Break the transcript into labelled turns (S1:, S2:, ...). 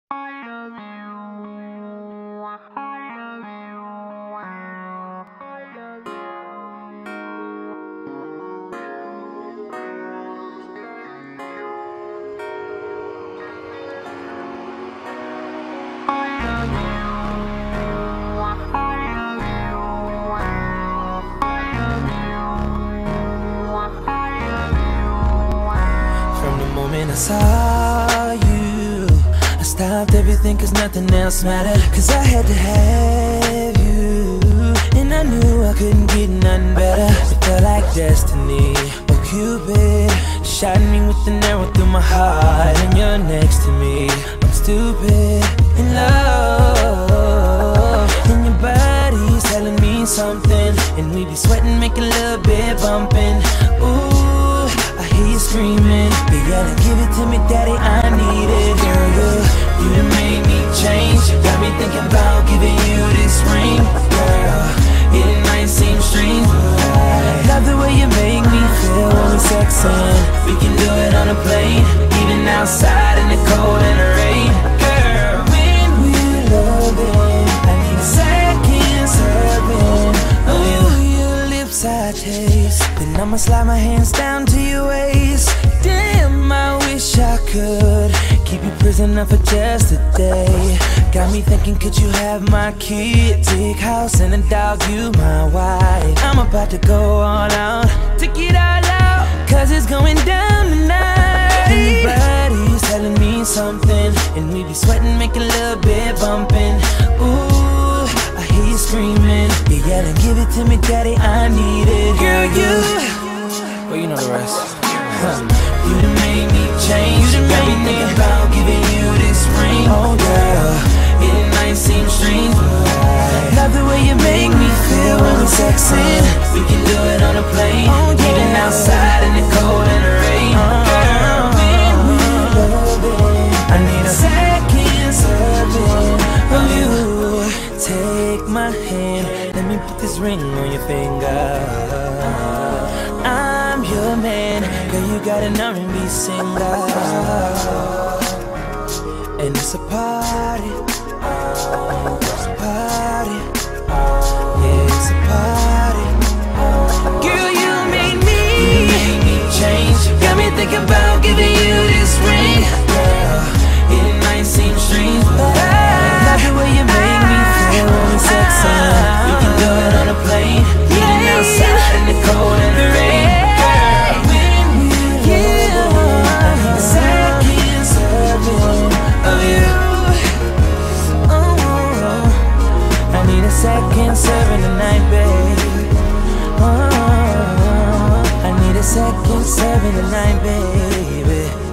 S1: From the moment I saw you, I stopped everything cause nothing else mattered. Cause I had to have you, and I knew I couldn't get nothing better. It felt like destiny. Oh Cupid, shot me with an arrow through my heart, and you're next to me. I'm stupid in love, and your body's telling me something, and we be sweating, making a little bit bumping. Ooh, I hear you screaming, but yeah, give it to me, daddy, I need it. Girl, you done made me change. Got me thinking about giving you this ring. Girl, it might seem strange, but love the way you make me feel when we're sexing. We can do it on a plane, even outside in the cold and the rain. Girl, when we're loving, I need a second serving. Oh, your lips I taste, then I'ma slide my hands down to your waist. Damn, I wish I could keep you prisoner for just a day. Got me thinking, could you have my kid? Big house and a dog, you my wife. I'm about to go all out, take it all out, cause it's going down tonight. And your body's telling me something, and we be sweating, making a little bit bumping. Ooh, I hear you screaming, yeah, then give it to me, daddy, I need it. Girl, you, well, you know the rest. You done made me change. You done got me thinking about giving you this ring. Oh girl, it might seem strange, but love the way you make me feel when we're sexing. We can do it on a plane, even outside in the cold and the rain. Girl, when we're loving, I need a second serving of you. Take my hand, let me put this ring on your finger. I'm your man, girl, you got an R&B singer. And it's a party, it's a party, yeah, it's a party. Girl, you made me change. Got me thinking about giving you this ring. Girl, it might seem strange, but I love the way you make me feel when we're sexing. We can do it on a plane, even outside in the cold and the rain. Second serving tonight, babe. Oh, I need a second serving tonight, baby.